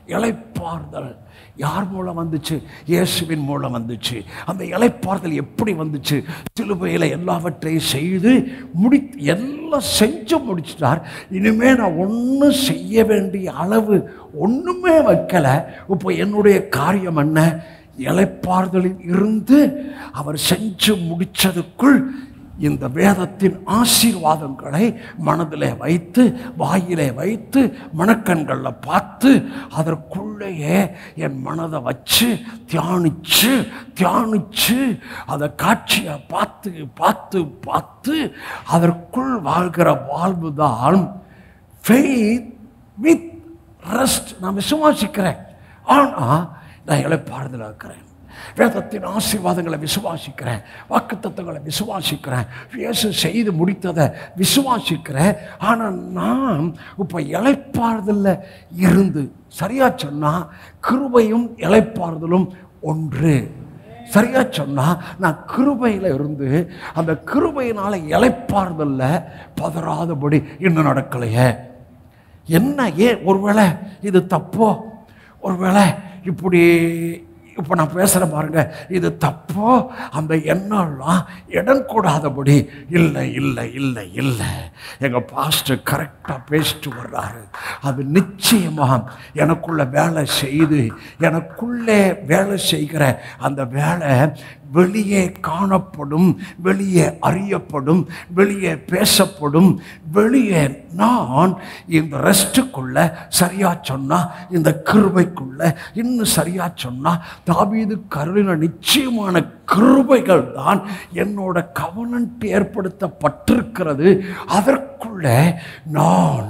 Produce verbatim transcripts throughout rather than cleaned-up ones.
இளைப்பாறுதல் யார் மூலம் வந்துச்சு? இயேசுவின் மூலம் வந்துச்சு. அந்த இளைப்பாறுதல் எப்படி வந்துச்சு? சிலுவையில் எல்லாவற்றையும் செய்து முடி எல்லாம் செஞ்சு முடிச்சிட்டார். இனிமே நான் ஒன்றும் செய்ய வேண்டிய அளவு ஒன்றுமே வைக்கலை. இப்போ என்னுடைய காரியம் என்ன? இளைப்பாறுதலில் இருந்து அவர் செஞ்சு முடித்ததுக்குள் இந்த வேதத்தின் ஆசீர்வாதங்களை மனதிலே வைத்து வாயிலே வைத்து மனக்கண்களில் பார்த்து அதற்குள்ளேயே என் மனதை வச்சு தியானிச்சு தியானிச்சு அதை காட்சியை பார்த்து பார்த்து பார்த்து அதற்குள் வாழ்கிற வாழ்வு தான் ஃபெய்த் வித் ரெஸ்ட். நான் விசுவாசிக்கிறேன், ஆனால் நான் இளைப்பாறுதலாக இருக்கிறேன். வேதத்தின் ஆசீர்வாதங்களை விசுவாசிக்கிறேன், வாக்குத்தத்தங்களை விசுவாசிக்கிறேன், இயேசு செய்து முடித்ததை விசுவாசிக்கிறேன். ஆனால் நான் இப்போ இளைப்பாறுதலில் இருந்து, சரியா சொன்னால் கிருபையும் இளைப்பாறுதலும் ஒன்று. சரியா சொன்னால் நான் கிருபையில் இருந்து அந்த கிருபையினால் இளைப்பாறுதலில் பதறாதபடி இன்னும் நடக்கலையே. என்ன ஏன்? ஒருவேளை இது தப்போ, ஒருவேளை இப்படி இப்போ நான் பேசுகிற பாருங்க, இது தப்போ, அந்த எண்ணம்லாம் இடம் கூடாதபடி. இல்லை இல்லை இல்லை இல்லை, எங்கள் பாஸ்டர் கரெக்டாக பேசிட்டு வர்றாரு. அது நிச்சயமாக எனக்குள்ள வேலை செய்து எனக்குள்ளே வேலை செய்கிற அந்த வேலை வெளியே காணப்படும், வெளியே அறியப்படும், வெளியே பேசப்படும். வெளியே நான் இந்த ரெஸ்ட்டுக்குள்ள, சரியா சொன்னா இந்த கிருபைக்குள்ள, இன்னும் சரியா சொன்னா தாவீது கருளின நிச்சயமான கிருபைகள் தான் என்னோட கவனன்ட் ஏற்படுத்தப்பட்டிருக்கிறது. அதற்குள்ள நான்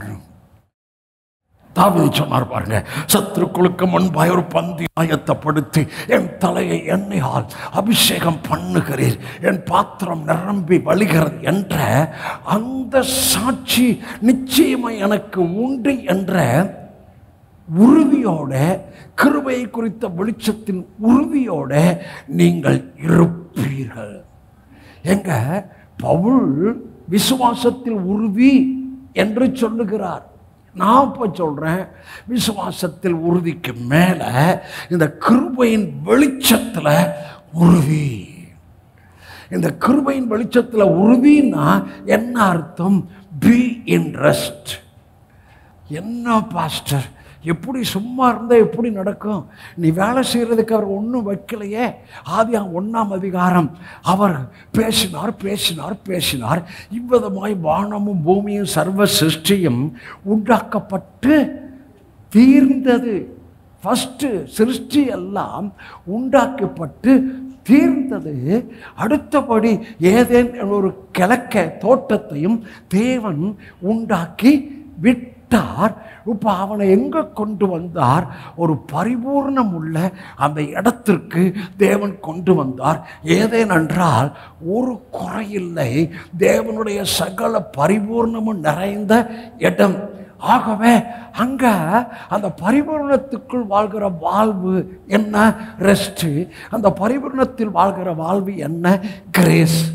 தாவீது சொன்னார் பாருங்க, சத்துருக்களுக்கு முன்பாய் ஒரு பந்தி ஆயத்தப்படுத்தி என் தலையை எண்ணெயால் அபிஷேகம் பண்ணுகிறீர், என் பாத்திரம் நிரம்பி வழிகிறது என்ற அந்த சாட்சி நிச்சயமாக எனக்கு உண்டு என்ற உறுதியோட, கிருபை குறித்த வெளிச்சத்தின் உறுதியோட நீங்கள் இருப்பீர்கள். எங்க பவுல் விசுவாசத்தில் உறுதி என்று சொல்லுகிறார். நான் இப்போ சொல்கிறேன், விசுவாசத்தில் உறுதிக்கு மேலே இந்த கிருபையின் வெளிச்சத்தில் உறுதி. இந்த கிருபையின் வெளிச்சத்தில் உறுதினா என்ன அர்த்தம்? Be in rest. என்ன பாஸ்டர், எப்படி சும்மா இருந்தால் எப்படி நடக்கும்? நீ வேலை செய்கிறதுக்கு அவர் ஒன்றும் வைக்கலையே. ஆதி ஒன்றாம் அதிகாரம் அவர் பேசினார் பேசினார் பேசினார் இவ்விதமாய் வானமும் பூமியும் சர்வ சிருஷ்டியும் உண்டாக்கப்பட்டு தீர்ந்தது. ஃபஸ்ட்டு சிருஷ்டி எல்லாம் உண்டாக்கப்பட்டு தீர்ந்தது. அடுத்தபடி ஏதேன் ஒரு கிழக்க தோட்டத்தையும் தேவன் உண்டாக்கி விட்டு விட்டார். இப்போ அவனை எங்கே கொண்டு வந்தார்? ஒரு பரிபூர்ணம் உள்ள அந்த இடத்திற்கு தேவன் கொண்டு வந்தார். ஏதேனென்றால் ஒரு குறையில்லை, தேவனுடைய சகல பரிபூர்ணமும் நிறைந்த இடம். ஆகவே அங்கே அந்த பரிபூர்ணத்துக்குள் வாழ்கிற வாழ்வு என்ன? ரெஸ்ட்டு. அந்த பரிபூர்ணத்தில் வாழ்கிற வாழ்வு என்ன? கிரேஸ்.